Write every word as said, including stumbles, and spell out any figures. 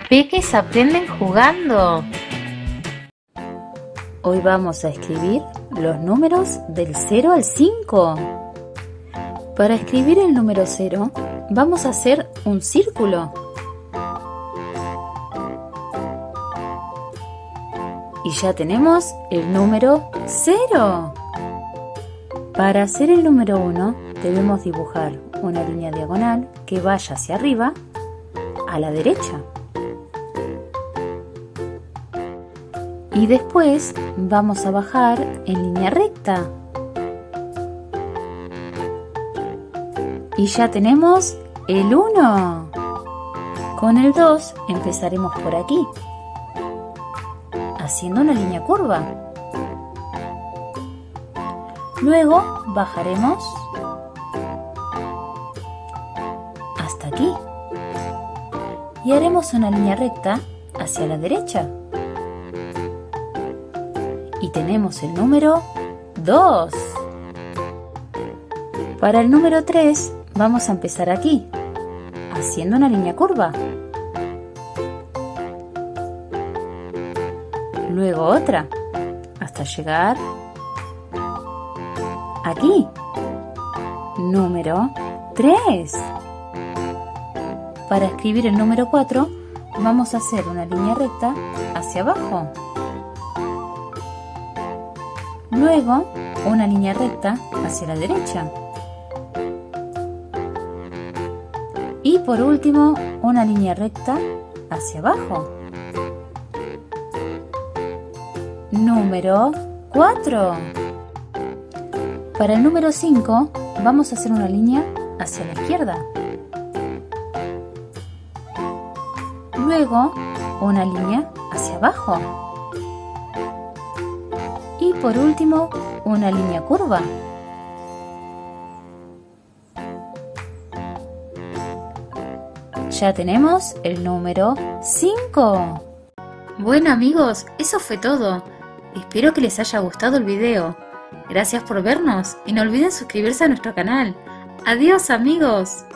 Peques aprenden jugando. Hoy vamos a escribir los números del cero al cinco. Para escribir el número cero, vamos a hacer un círculo. Y ya tenemos el número cero. Para hacer el número uno, debemos dibujar una línea diagonal que vaya hacia arriba, a la derecha. Y después vamos a bajar en línea recta. Y ya tenemos el uno. Con el dos empezaremos por aquí, haciendo una línea curva. Luego bajaremos hasta aquí y haremos una línea recta hacia la derecha. Y tenemos el número dos. Para el número tres vamos a empezar aquí, haciendo una línea curva. Luego otra, hasta llegar aquí. Número tres. Para escribir el número cuatro, vamos a hacer una línea recta hacia abajo. Luego, una línea recta hacia la derecha. Y por último, una línea recta hacia abajo. Número cuatro. Para el número cinco, vamos a hacer una línea hacia la izquierda. Luego, una línea hacia abajo. Y por último, una línea curva. Ya tenemos el número cinco. Bueno amigos, eso fue todo. Espero que les haya gustado el video. Gracias por vernos y no olviden suscribirse a nuestro canal. Adiós amigos.